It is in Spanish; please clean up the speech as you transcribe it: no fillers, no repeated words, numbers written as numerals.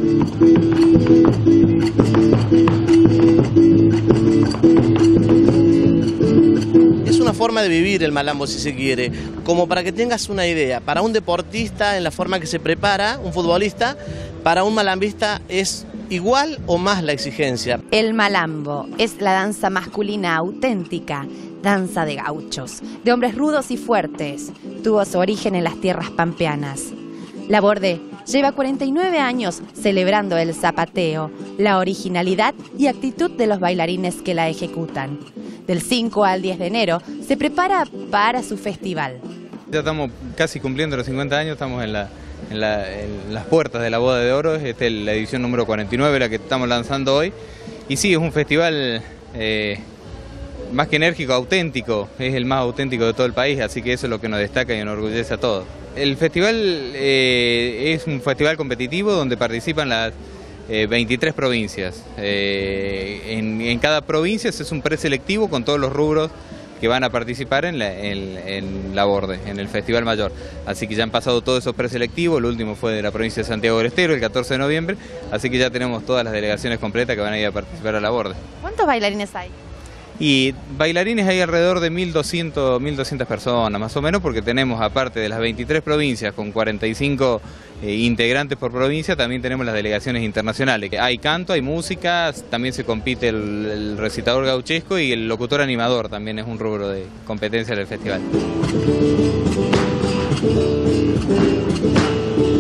Es una forma de vivir el malambo, si se quiere, como para que tengas una idea. Para un deportista, en la forma que se prepara, un futbolista, para un malambista es igual o más la exigencia. El malambo es la danza masculina auténtica, danza de gauchos, de hombres rudos y fuertes. Tuvo su origen en las tierras pampeanas. Laborde lleva 49 años celebrando el zapateo, la originalidad y actitud de los bailarines que la ejecutan. Del 5 al 10 de enero se prepara para su festival. Ya estamos casi cumpliendo los 50 años, estamos en las puertas de la Boda de Oro, esta es la edición número 49, la que estamos lanzando hoy. Y sí, es un festival más que enérgico, auténtico, es el más auténtico de todo el país, así que eso es lo que nos destaca y enorgullece a todos. El festival es un festival competitivo donde participan las 23 provincias. En cada provincia se hace un preselectivo con todos los rubros que van a participar en Laborde, en el Festival Mayor. Así que ya han pasado todos esos preselectivos, el último fue de la provincia de Santiago del Estero, el 14 de noviembre, así que ya tenemos todas las delegaciones completas que van a ir a participar a Laborde. ¿Cuántos bailarines hay? Y bailarines hay alrededor de 1.200 personas, más o menos, porque tenemos, aparte de las 23 provincias, con 45 integrantes por provincia, también tenemos las delegaciones internacionales. Hay canto, hay música, también se compite el recitador gauchesco y el locutor animador, también es un rubro de competencia del festival.